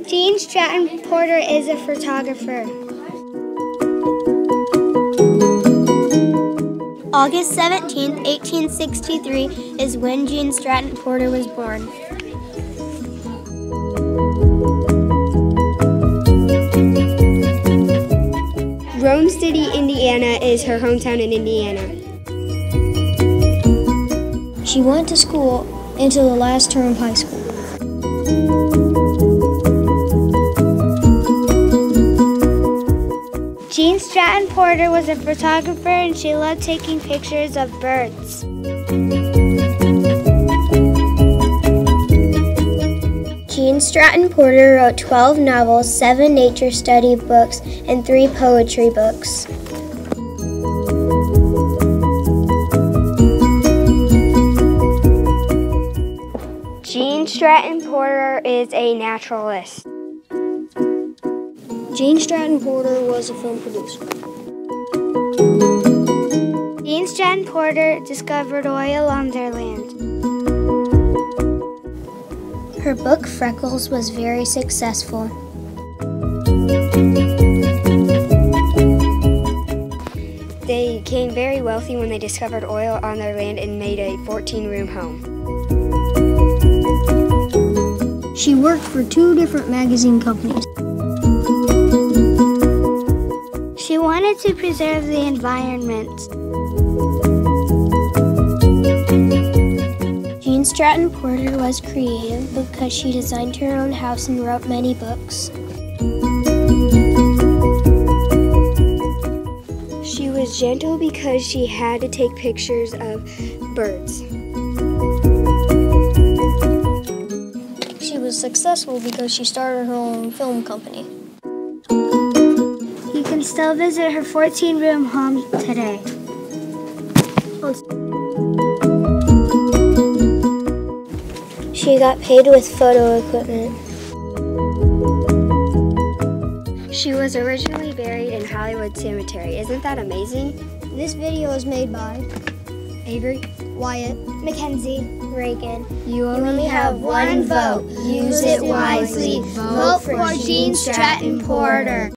Gene Stratton Porter is a photographer. August 17th, 1863 is when Gene Stratton Porter was born. Rome City, Indiana is her hometown in Indiana. She went to school until the last term of high school. Gene Stratton Porter was a photographer and she loved taking pictures of birds. Gene Stratton Porter wrote 12 novels, 7 nature study books, and 3 poetry books. Gene Stratton Porter is a naturalist. Gene Stratton Porter was a film producer. Gene Stratton Porter discovered oil on their land. Her book, Freckles, was very successful. They became very wealthy when they discovered oil on their land and made a 14-room home. She worked for 2 different magazine companies. She wanted to preserve the environment. Gene Stratton Porter was creative because she designed her own house and wrote many books. She was gentle because she had to take pictures of birds. She was successful because she started her own film company. You can still visit her 14-room home today. She got paid with photo equipment. She was originally buried in Hollywood Cemetery. Isn't that amazing? This video is made by Avery, Wyatt, Mackenzie, Reagan. You only have one vote. Use it wisely. Vote for Gene Stratton Porter.